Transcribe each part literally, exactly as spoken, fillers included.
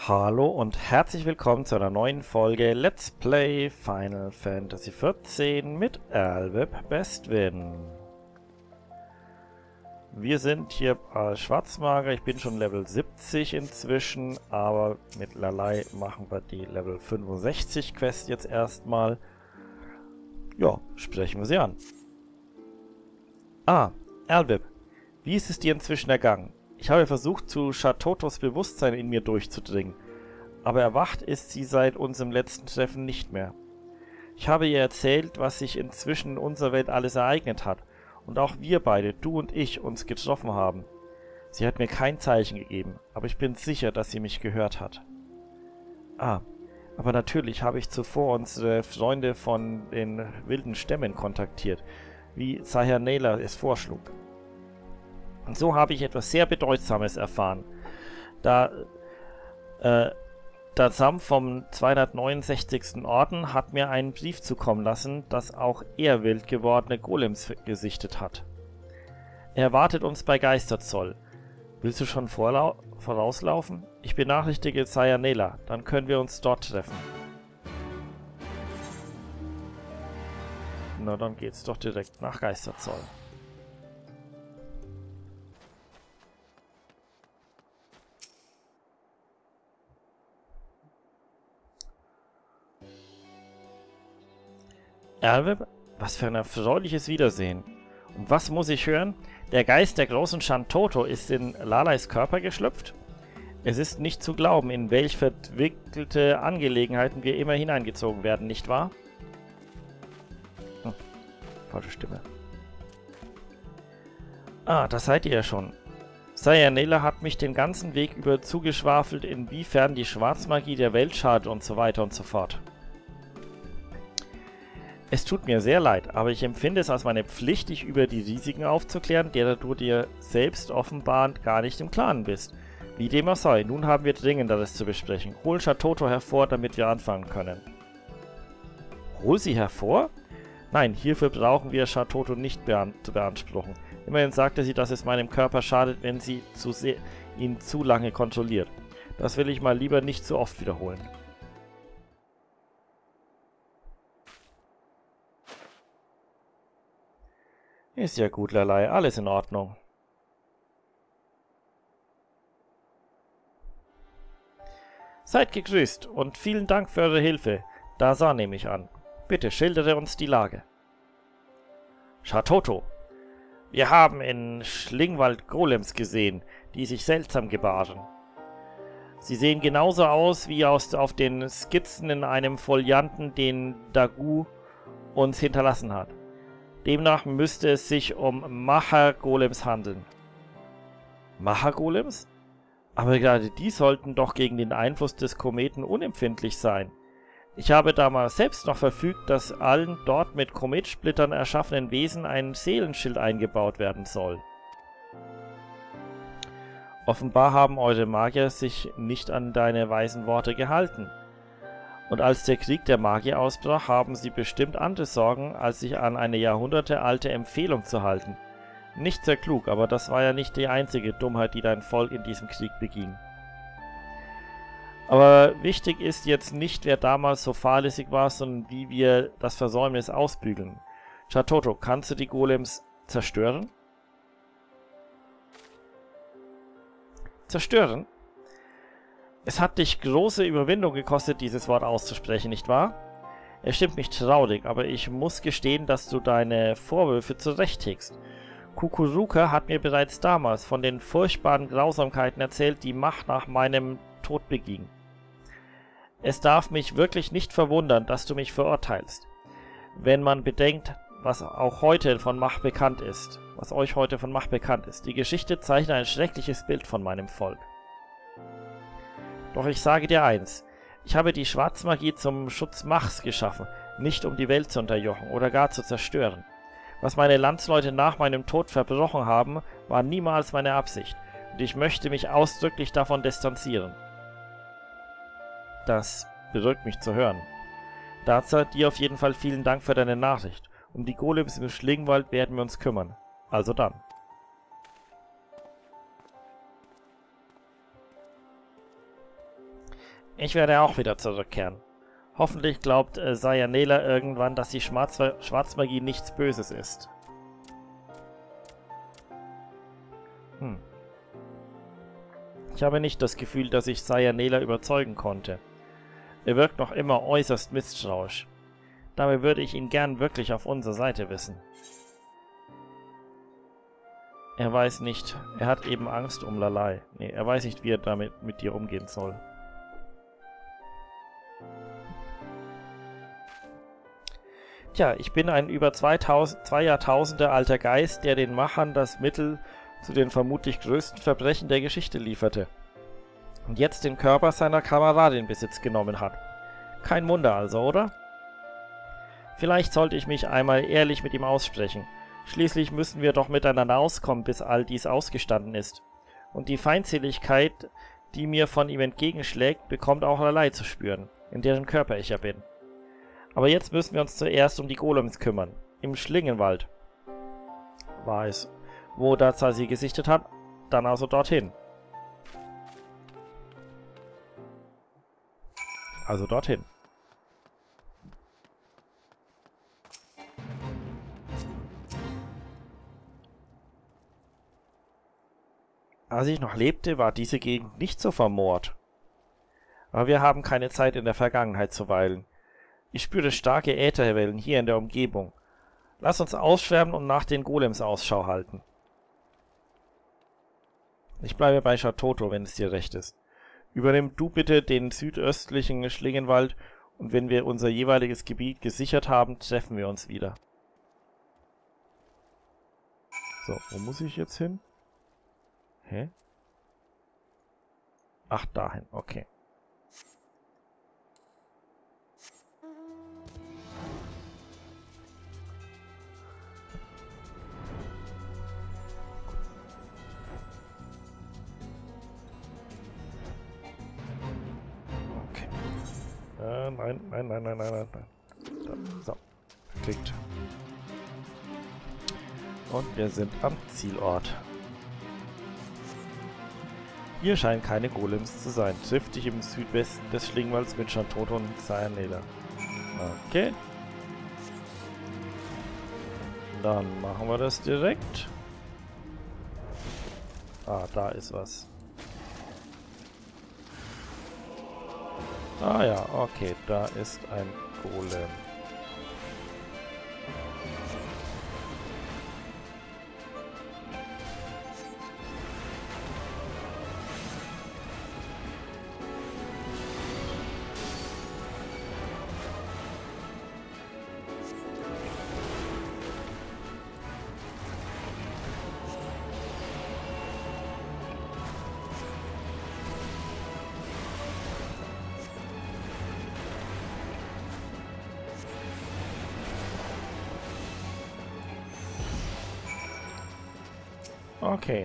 Hallo und herzlich willkommen zu einer neuen Folge Let's Play Final Fantasy vierzehn mit Alweb Bestwin. Wir sind hier als Schwarzmagier, ich bin schon Level siebzig inzwischen, aber mit Lalai machen wir die Level fünfundsechzig Quest jetzt erstmal. Ja, sprechen wir sie an. Ah, Alweb, wie ist es dir inzwischen ergangen? Ich habe versucht, zu Shatotos Bewusstsein in mir durchzudringen, aber erwacht ist sie seit unserem letzten Treffen nicht mehr. Ich habe ihr erzählt, was sich inzwischen in unserer Welt alles ereignet hat, und auch wir beide, du und ich, uns getroffen haben. Sie hat mir kein Zeichen gegeben, aber ich bin sicher, dass sie mich gehört hat. Ah, aber natürlich habe ich zuvor unsere Freunde von den wilden Stämmen kontaktiert, wie Sayanela es vorschlug. Und so habe ich etwas sehr Bedeutsames erfahren. Da, äh, der Sam vom zweihundertneunundsechzigsten Orden hat mir einen Brief zukommen lassen, dass auch er wild gewordene Golems gesichtet hat. Er erwartet uns bei Geisterzoll. Willst du schon vorauslaufen? Ich benachrichtige Sayanela, dann können wir uns dort treffen. Na, dann geht's doch direkt nach Geisterzoll. Alweb, was für ein erfreuliches Wiedersehen. Und was muss ich hören? Der Geist der großen Shatoto ist in Lalais Körper geschlüpft? Es ist nicht zu glauben, in welch verwickelte Angelegenheiten wir immer hineingezogen werden, nicht wahr? Hm, falsche Stimme. Ah, das seid ihr ja schon. Sayanela hat mich den ganzen Weg über zugeschwafelt, inwiefern die Schwarzmagie der Welt schadet und so weiter und so fort. Es tut mir sehr leid, aber ich empfinde es als meine Pflicht, dich über die Risiken aufzuklären, derer du dir selbst offenbar gar nicht im Klaren bist. Wie dem auch sei, nun haben wir Dringenderes zu besprechen. Hol Shatoto hervor, damit wir anfangen können. Hol sie hervor? Nein, hierfür brauchen wir Shatoto nicht bean zu beanspruchen. Immerhin sagte sie, dass es meinem Körper schadet, wenn sie zu ihn zu lange kontrolliert. Das will ich mal lieber nicht zu oft wiederholen. Ist ja gut, Lalai. Alles in Ordnung. Seid gegrüßt und vielen Dank für eure Hilfe. Dazan nehme ich an. Bitte schildere uns die Lage. Shatoto. Wir haben in Schlingwald Golems gesehen, die sich seltsam gebaren. Sie sehen genauso aus wie aus, auf den Skizzen in einem Folianten, den Dagu uns hinterlassen hat. Demnach müsste es sich um Maha-Golems handeln. Maha-Golems? Aber gerade die sollten doch gegen den Einfluss des Kometen unempfindlich sein. Ich habe damals selbst noch verfügt, dass allen dort mit Kometsplittern erschaffenen Wesen ein Seelenschild eingebaut werden soll. Offenbar haben eure Magier sich nicht an deine weisen Worte gehalten. Und als der Krieg der Magier ausbrach, haben sie bestimmt andere Sorgen, als sich an eine jahrhundertealte Empfehlung zu halten. Nicht sehr klug, aber das war ja nicht die einzige Dummheit, die dein Volk in diesem Krieg beging. Aber wichtig ist jetzt nicht, wer damals so fahrlässig war, sondern wie wir das Versäumnis ausbügeln. Shatoto, kannst du die Golems zerstören? Zerstören? Es hat dich große Überwindung gekostet, dieses Wort auszusprechen, nicht wahr? Es stimmt mich traurig, aber ich muss gestehen, dass du deine Vorwürfe zurechthegst. Kukuruka hat mir bereits damals von den furchtbaren Grausamkeiten erzählt, die Macht nach meinem Tod beging. Es darf mich wirklich nicht verwundern, dass du mich verurteilst. Wenn man bedenkt, was auch heute von Macht bekannt ist, was euch heute von Macht bekannt ist. Die Geschichte zeichnet ein schreckliches Bild von meinem Volk. Doch ich sage dir eins, ich habe die Schwarzmagie zum Schutz Machs geschaffen, nicht um die Welt zu unterjochen oder gar zu zerstören. Was meine Landsleute nach meinem Tod verbrochen haben, war niemals meine Absicht, und ich möchte mich ausdrücklich davon distanzieren. Das beruhigt mich zu hören. Dazu dir auf jeden Fall vielen Dank für deine Nachricht. Um die Golems im Schlingwald werden wir uns kümmern. Also dann. Ich werde auch wieder zurückkehren. Hoffentlich glaubt äh, Sayanela irgendwann, dass die Schwarz Schwarzmagie nichts Böses ist. Hm. Ich habe nicht das Gefühl, dass ich Sayanela überzeugen konnte. Er wirkt noch immer äußerst misstrauisch. Dabei würde ich ihn gern wirklich auf unserer Seite wissen. Er weiß nicht. Er hat eben Angst um Lalai. Nee, er weiß nicht, wie er damit mit dir umgehen soll. Tja, ich bin ein über zweitausend, zwei Jahrtausende alter Geist, der den Machern das Mittel zu den vermutlich größten Verbrechen der Geschichte lieferte. Und jetzt den Körper seiner Kameradin in Besitz genommen hat. Kein Wunder also, oder? Vielleicht sollte ich mich einmal ehrlich mit ihm aussprechen. Schließlich müssen wir doch miteinander auskommen, bis all dies ausgestanden ist. Und die Feindseligkeit, die mir von ihm entgegenschlägt, bekommt auch Lalai zu spüren, in deren Körper ich ja bin. Aber jetzt müssen wir uns zuerst um die Golems kümmern. Im Schlingenwald war es. Wo Daza sie gesichtet hat, dann also dorthin. Also dorthin. Als ich noch lebte, war diese Gegend nicht so vermoort. Aber wir haben keine Zeit in der Vergangenheit zu weilen. Ich spüre starke Ätherwellen hier in der Umgebung. Lass uns ausschwärmen und nach den Golems Ausschau halten. Ich bleibe bei Shatoto, wenn es dir recht ist. Übernimm du bitte den südöstlichen Schlingenwald und wenn wir unser jeweiliges Gebiet gesichert haben, treffen wir uns wieder. So, wo muss ich jetzt hin? Hä? Ach, dahin, okay. Äh, nein, nein, nein, nein, nein, nein, nein. Da, so, geklickt. Und wir sind am Zielort. Hier scheinen keine Golems zu sein. Trifft dich im Südwesten des Schlingenwalds mit Shatoto und Sayanela. Okay. Dann machen wir das direkt. Ah, da ist was. Ah ja, okay, da ist ein Golem. Okay.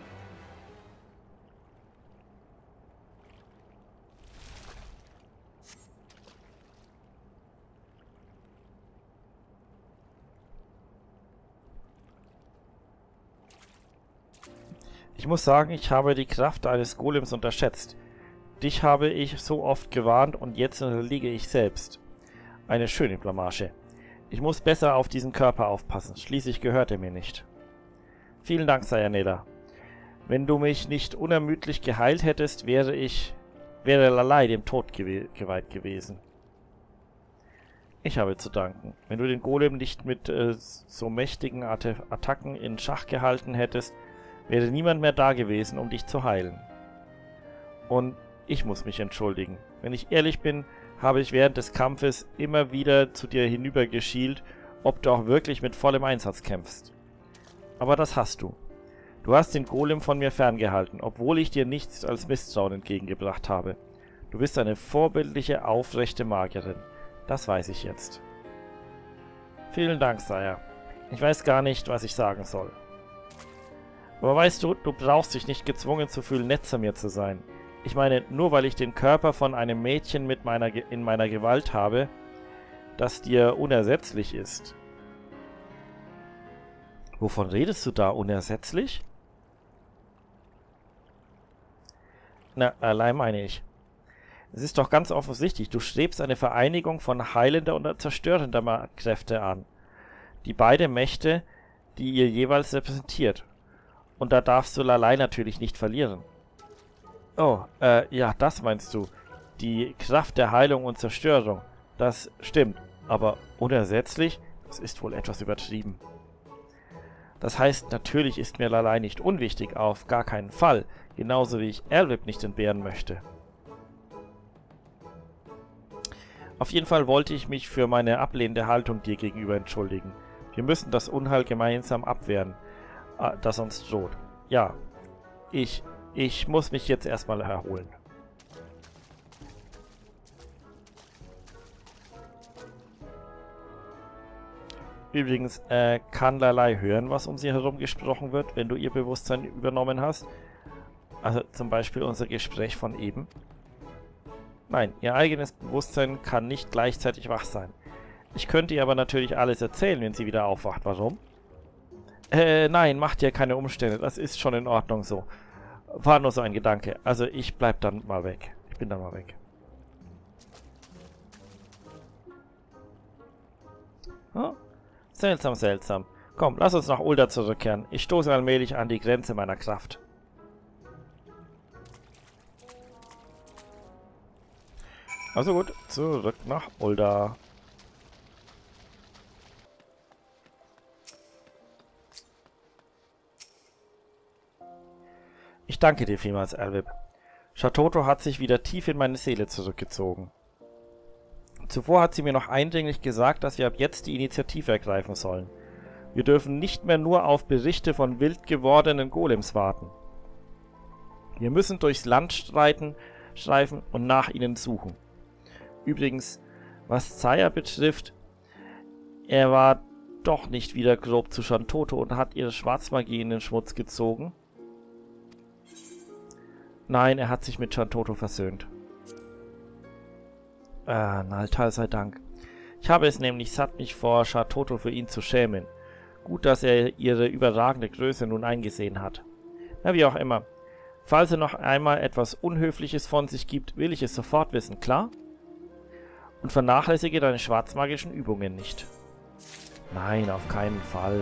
Ich muss sagen, ich habe die Kraft eines Golems unterschätzt. Dich habe ich so oft gewarnt und jetzt unterliege ich selbst. Eine schöne Blamage. Ich muss besser auf diesen Körper aufpassen, schließlich gehört er mir nicht. Vielen Dank, Sayanela. Wenn du mich nicht unermüdlich geheilt hättest, wäre ich, wäre Lalai dem Tod gewe geweiht gewesen. Ich habe zu danken. Wenn du den Golem nicht mit äh, so mächtigen At Attacken in Schach gehalten hättest, wäre niemand mehr da gewesen, um dich zu heilen. Und ich muss mich entschuldigen. Wenn ich ehrlich bin, habe ich während des Kampfes immer wieder zu dir hinübergeschielt, ob du auch wirklich mit vollem Einsatz kämpfst. Aber das hast du. Du hast den Golem von mir ferngehalten, obwohl ich dir nichts als Misstrauen entgegengebracht habe. Du bist eine vorbildliche, aufrechte Magierin. Das weiß ich jetzt. Vielen Dank, Saya. Ich weiß gar nicht, was ich sagen soll. Aber weißt du, du brauchst dich nicht gezwungen zu fühlen, nett zu mir zu sein. Ich meine, nur weil ich den Körper von einem Mädchen mit meiner Ge- in meiner Gewalt habe, das dir unersetzlich ist. Wovon redest du da? Unersetzlich? Na, allein meine ich. Es ist doch ganz offensichtlich, du strebst eine Vereinigung von heilender und zerstörender Kräfte an. Die beiden Mächte, die ihr jeweils repräsentiert. Und da darfst du Lalai natürlich nicht verlieren. Oh, äh, ja, das meinst du. Die Kraft der Heilung und Zerstörung. Das stimmt. Aber unersetzlich? Das ist wohl etwas übertrieben. Das heißt, natürlich ist mir Lalai nicht unwichtig, auf gar keinen Fall. Genauso wie ich Elvip nicht entbehren möchte. Auf jeden Fall wollte ich mich für meine ablehnende Haltung dir gegenüber entschuldigen. Wir müssen das Unheil gemeinsam abwehren, das uns droht. Ja, ich, ich muss mich jetzt erstmal erholen. Übrigens, äh, kann Lalai hören, was um sie herum gesprochen wird, wenn du ihr Bewusstsein übernommen hast? Also zum Beispiel unser Gespräch von eben? Nein, ihr eigenes Bewusstsein kann nicht gleichzeitig wach sein. Ich könnte ihr aber natürlich alles erzählen, wenn sie wieder aufwacht. Warum? Äh, nein, macht dir keine Umstände. Das ist schon in Ordnung so. War nur so ein Gedanke. Also ich bleib dann mal weg. Ich bin dann mal weg. Hm? Seltsam, seltsam. Komm, lass uns nach Ulda zurückkehren. Ich stoße allmählich an die Grenze meiner Kraft. Also gut, zurück nach Ulda. Ich danke dir vielmals, Elvip. Shatoto hat sich wieder tief in meine Seele zurückgezogen. Zuvor hat sie mir noch eindringlich gesagt, dass wir ab jetzt die Initiative ergreifen sollen. Wir dürfen nicht mehr nur auf Berichte von wild gewordenen Golems warten. Wir müssen durchs Land streiten, streifen und nach ihnen suchen. Übrigens, was Zaya betrifft, er war doch nicht wieder grob zu Shatoto und hat ihre Schwarzmagie in den Schmutz gezogen. Nein, er hat sich mit Shatoto versöhnt. Ah, Naltal sei Dank. Ich habe es nämlich satt, mich vor Shatoto für ihn zu schämen. Gut, dass er ihre überragende Größe nun eingesehen hat. Na, wie auch immer. Falls er noch einmal etwas Unhöfliches von sich gibt, will ich es sofort wissen, klar? Und vernachlässige deine schwarzmagischen Übungen nicht. Nein, auf keinen Fall.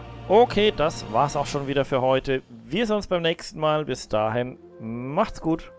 Okay, das war's auch schon wieder für heute. Wir sehen uns beim nächsten Mal. Bis dahin, macht's gut.